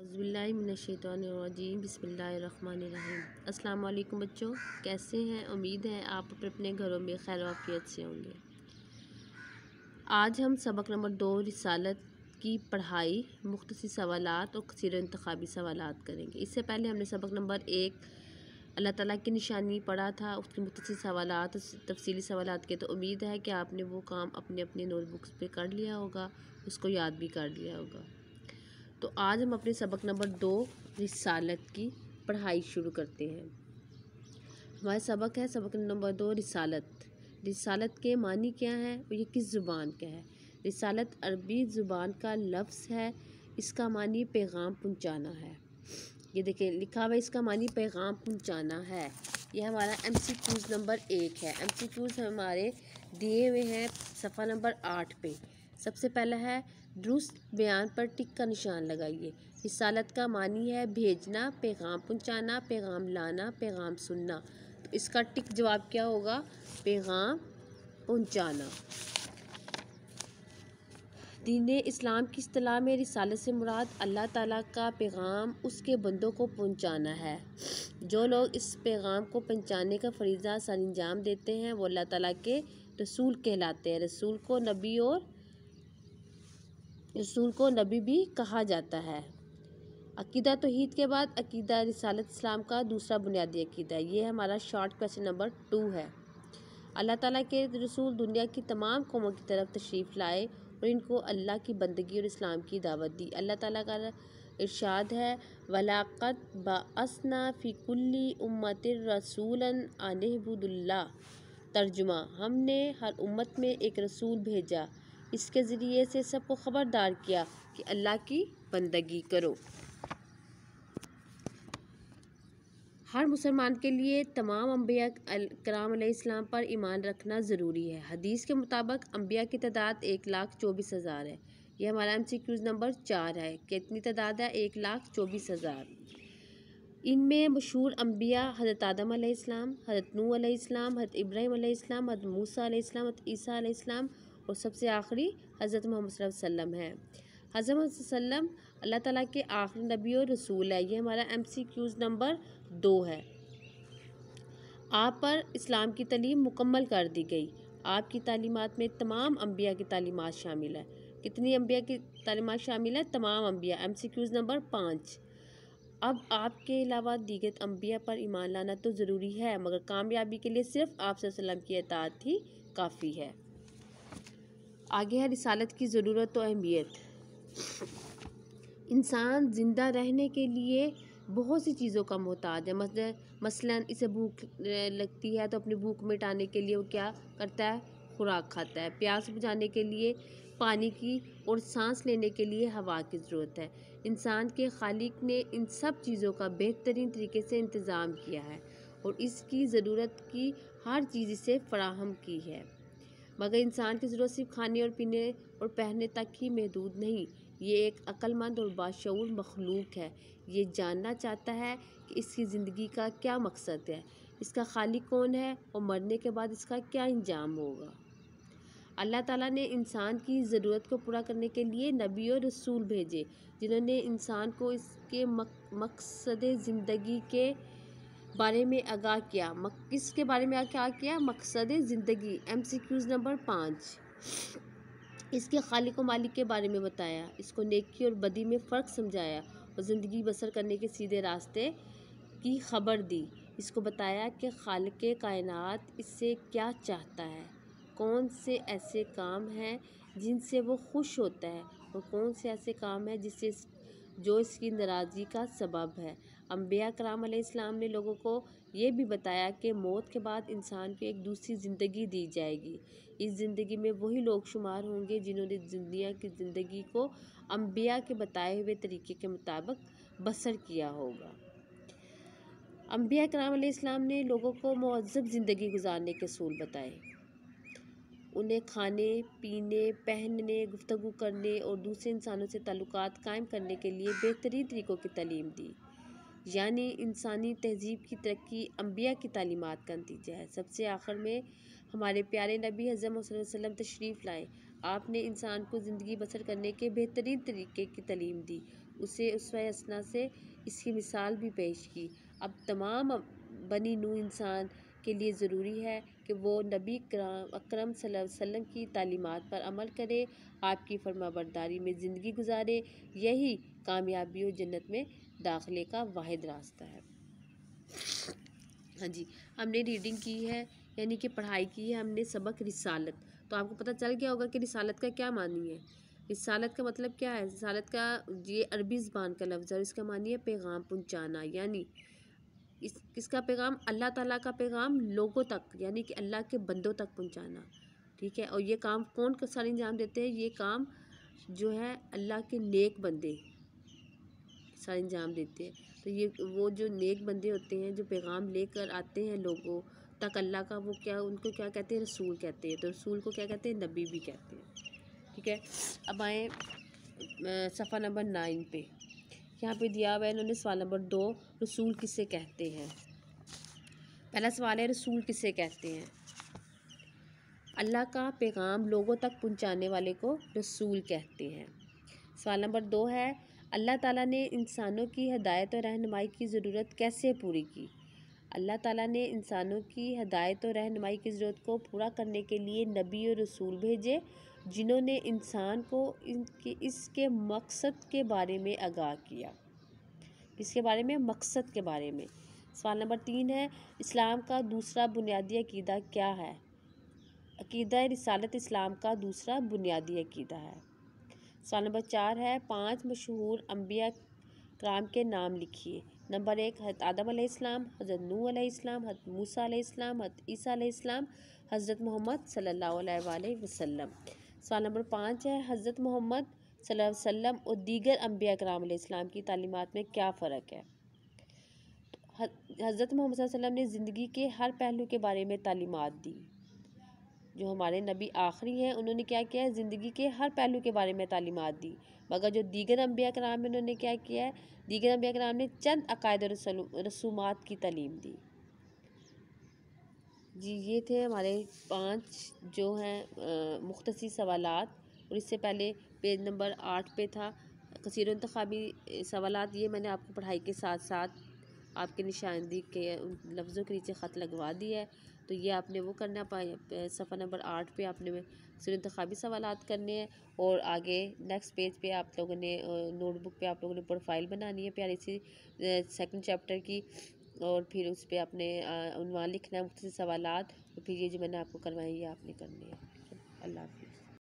बिस्मिल्लाहिर्रहमानिर्रहीम बिस्मिल्लाहिर्रहमानिर्रहीम। अस्सलाम वालेकुम बच्चों, कैसे हैं? उम्मीद है आप अपने घरों में खैर आफियत से होंगे। आज हम सबक नंबर 2 रिसालत की पढ़ाई मुख्तसर सवालात और कसीर इंतखाबी सवालात करेंगे। इससे पहले हमने सबक नंबर 1 अल्लाह ताला की निशानी पढ़ा था, उसके मुख्तसर सवालात तफसीली सवालात के। तो उम्मीद है कि आपने वो काम अपने अपने नोटबुक्स पे कर लिया होगा, उसको याद भी कर लिया होगा। तो आज हम अपने सबक नंबर 2 रिसालत की पढ़ाई शुरू करते हैं। हमारा सबक है सबक नंबर 2 रिसालत। रिसालत के मानी क्या है और ये किस ज़ुबान का है? रिसालत अरबी ज़ुबान का लफ्ज़ है, इसका मानी पैगाम पहुंचाना है। ये देखिए लिखा हुआ है, इसका मानी पैगाम पहुंचाना है। ये हमारा MCQs नंबर 1 है। MCQs हमारे दिए हुए हैं सफ़ा नंबर 8 पे। सबसे पहला है दुरुस्त बयान पर टिक का निशान लगाइए। रिसालत का मानी है भेजना, पैगाम पहुंचाना, पैगाम लाना, पैगाम सुनना। तो इसका टिक जवाब क्या होगा? पैगाम पहुंचाना। दीन इस्लाम की इस्तिलाह में रिसालत से मुराद अल्लाह ताला का पैगाम उसके बंदों को पहुंचाना है। जो लोग इस पैगाम को पहुंचाने का फरीज़ा सरअंजाम देते हैं वो अल्लाह ताला के रसूल कहलाते हैं। रसूल को नबी भी कहा जाता है। अकीदा तौहीद के बाद अकीदा रिसालत इस्लाम का दूसरा बुनियादी अकीदा है। ये हमारा शॉर्ट क्वेश्चन नंबर 2 है। अल्लाह ताला के रसूल दुनिया की तमाम कौमों की तरफ तशरीफ़ लाए और इनको अल्लाह की बंदगी और इस्लाम की दावत दी। अल्लाह ताला का इरशाद है, वलाक़द बअसना फ़ी कुल्ली उम्मतिन रसूलन अन इअ्बुदुल्लाह। तर्जुमा, हमने हर उम्मत में एक रसूल भेजा, इसके ज़रिए से सबको ख़बरदार किया कि अल्लाह की बंदगी करो। हर मुसलमान के लिए तमाम अम्बिया कराम अलैहिस्सलाम पर ईमान रखना ज़रूरी है। हदीस के मुताबिक अम्बिया की तादाद 1,24,000 है। यह हमारा MCQs नंबर 4 है। कितनी तादाद है? 1,24,000। इनमें मशहूर अम्बिया हज़रत आदम अलैहिस्सलाम, हज़रत नूह अलैहिस्सलाम, हज़रत इब्राहीम अलैहिस्सलाम, हज़रत मूसा अलैहिस्सलाम, हज़रत ईसा अलैहिस्सलाम और सबसे आखिरी हज़रत मोहम्मद सल्लल्लाहु अलैहि वसल्लम है। हज़रत मोहम्मद सल्लल्लाहु अलैहि वसल्लम अल्लाह ताला के आखिरी नबी और रसूल है। ये हमारा MCQs नंबर 2 है। आप पर इस्लाम की तालीम मुकम्मल कर दी गई। आपकी तालीमात में तमाम अम्बिया की तालीमात शामिल है। कितनी अम्बिया की तालीमात शामिल है? तमाम अम्बिया। MCQs number 5। अब आपके अलावा दीगर अम्बिया पर ईमान लाना तो ज़रूरी है, मगर कामयाबी के लिए सिर्फ आप सल्लल्लाहु अलैहि वसल्लम की इताअत ही काफ़ी है। आगे है रिसालत की ज़रूरत और अहमियत। इंसान ज़िंदा रहने के लिए बहुत सी चीज़ों का मोहताज है। मसलन इसे भूख लगती है तो अपनी भूख मिटाने के लिए वो क्या करता है? खुराक खाता है। प्यास बुझाने के लिए पानी की और सांस लेने के लिए हवा की ज़रूरत है। इंसान के खालिक ने इन सब चीज़ों का बेहतरीन तरीके से इंतज़ाम किया है और इसकी ज़रूरत की हर चीज़ इसे फ़राहम की है। मगर इंसान की ज़रूरत सिर्फ खाने और पीने और पहनने तक ही महदूद नहीं। ये एक अक्लमंद और बाशऊर मखलूक है। ये जानना चाहता है कि इसकी ज़िंदगी का क्या मकसद है, इसका खालिक कौन है और मरने के बाद इसका क्या अंजाम होगा। अल्लाह ताला ने इंसान की ज़रूरत को पूरा करने के लिए नबी और रसूल भेजे, जिन्होंने इंसान को इसके मकसद ज़िंदगी के बारे में आगाह किया। किसके बारे में आगाह किया? मकसद ज़िंदगी। MCQs number 5। इसके खालिक व मालिक के बारे में बताया, इसको नेकी और बदी में फ़र्क समझाया और ज़िंदगी बसर करने के सीधे रास्ते की खबर दी। इसको बताया कि खालिक कायनात इससे क्या चाहता है, कौन से ऐसे काम हैं जिनसे वो खुश होता है और कौन से ऐसे काम हैं जो इसकी नाराज़गी का सबब है। अम्बिया कराम अलैहिस्सलाम ने लोगों को ये भी बताया कि मौत के बाद इंसान को एक दूसरी ज़िंदगी दी जाएगी। इस ज़िंदगी में वही लोग शुमार होंगे जिन्होंने दुनिया की ज़िंदगी को अम्बिया के बताए हुए तरीके के मुताबिक बसर किया होगा। अम्बिया कराम अलैहिस्सलाम ने लोगों को मुअज़्ज़ब ज़िंदगी गुजारने के असूल बताए। उन्हें खाने, पीने, पहनने, गुफ्तगू करने और दूसरे इंसानों से ताल्लुकात कायम करने के लिए बेहतरीन तरीक़ों की तालीम दी। यानी इंसानी तहज़ीब की तरक्की अम्बिया की तालीमात का नतीजा है। सबसे आखिर में हमारे प्यारे नबी हज़रत मोहम्मद सल्लल्लाहु अलैहि वसल्लम तशरीफ़ लाए। आपने इंसान को ज़िंदगी बसर करने के बेहतरीन तरीके की तालीम दी اسے اسوہ حسنہ سے اس کی مثال بھی پیش کی۔ اب تمام بنی نوح انسان کے لیے ضروری ہے کہ وہ نبی اکرم صلی اللہ علیہ وسلم کی تعلیمات پر عمل کرے، آپ کی فرما برداری میں زندگی گزارے۔ یہی کامیابی و جنت میں داخلے کا واحد راستہ ہے۔ ہاں جی، ہم نے ریڈنگ کی ہے، یعنی کہ پڑھائی کی ہے ہم نے سبق رسالت۔ تو آپ کو پتہ چل گیا ہوگا کہ رسالت کا کیا معنی ہے۔ رسالت کا مطلب کیا ہے؟ رسالت کا یہ عربی زبان کا لفظ ہے اور اس کا معنی ہے پیغام پہنچانا، یعنی اس کا پیغام اللہ تعالیٰ کا پیغام لوگوں تک، یعنی کہ اللہ کے بندوں تک پہنچانا، ٹھیک ہے۔ اور یہ کام کون سارے انجام دیتے ہیں؟ یہ کام جو ہے اللہ کے نیک بندے سارے انجام دیتے ہیں۔ تو یہ وہ جو نیک بندے ہوتے ہیں جو پیغام لے کر آتے ہیں لوگوں تک اللہ کا، وہ کیا ان کو کیا کہتے ہیں؟ رسول کہتے ہیں۔ تو رسول کو کیا کہتے ہیں؟ نبی بھی کہتے ہیں، ٹھیک ہے۔ اب آئیں صفحہ نمبر 9 پہ، یہاں پہ دیا ہوا ہے انہوں نے سوال نمبر 2، رسول کسے کہتے ہیں؟ پہلا سوال ہے رسول کسے کہتے ہیں؟ اللہ کا پیغام لوگوں تک پہنچانے والے کو رسول کہتے ہیں۔ سوال نمبر 2 ہے اللہ تعالیٰ نے انسانوں کی ہدایت اور رہنمائی کی ضرورت کیسے پوری کی؟ اللہ تعالیٰ نے انسانوں کی ہدایت اور رہنمائی کی ضرورت کو پورا کرنے کے لیے نبی اور رسول بھیجے، جنہوں نے انسان کو اس کے مقصد کے بارے میں آگاہ کیا۔ اس کے بارے میں، مقصد کے بارے میں۔ سوال نمبر 3 ہے اسلام کا دوسرا بنیادی عقیدہ کیا ہے؟ عقیدہ رسالت اسلام کا دوسرا بنیادی عقیدہ ہے۔ سوال نمبر 4 ہے 5 مشہور انبیاء کرام کے نام لکھیے۔ نمبر 1 حضرت آدم علیہ السلام، حضرت نوح علیہ السلام، حضرت موسیٰ علیہ السلام، حضرت عیسیٰ علیہ السلام، حضرت محمد صلی اللہ علیہ وآلہ وسلم۔ سوال نمبر 5 ہے حضرت محمد صلی اللہ علیہ وسلم اور دیگر انبیاء کرام علیہ السلام کی تعلیمات میں کیا فرق ہے؟ حضرت محمد صلی اللہ علیہ وسلم نے زندگی کے ہر پہلو کے بارے میں تعلیمات دی۔ جو ہمارے نبی آخری ہیں انہوں نے کیا کیا ہے؟ زندگی کے ہر پہلو کے بارے میں تعلیمات دی۔ مگر جو دیگر انبیاء کرام ہیں انہوں نے کیا کیا ہے؟ دیگر انبیاء کرام نے چند عقائد اور رسومات کی تعلیم دی۔ جی یہ تھے ہمارے 5 جو ہیں مختصر سوالات، اور اس سے پہلے پیج نمبر 8 پہ تھا کثیر انتخابی سوالات۔ یہ میں نے آپ کو پڑھائی کے ساتھ ساتھ آپ کے نشاندہی کے لفظوں کے نیچے خط لگوا دیا ہے، تو یہ آپ نے وہ کرنا صفحہ نمبر 8 پہ آپ نے کثیر انتخابی سوالات کرنے ہیں، اور آگے نیکسٹ پیج پہ آپ لوگوں نے نوٹ بک پہ آپ لوگوں نے پروفائل بنانی ہے پیاری سی 2nd چیپٹر کی، اور پھر اس پہ آپ نے عنوان لکھنا ہے مختصر سوالات، اور پھر یہ جو میں نے آپ کو کروائی یہ آپ نے کرنی ہے۔ اللہ حافظ۔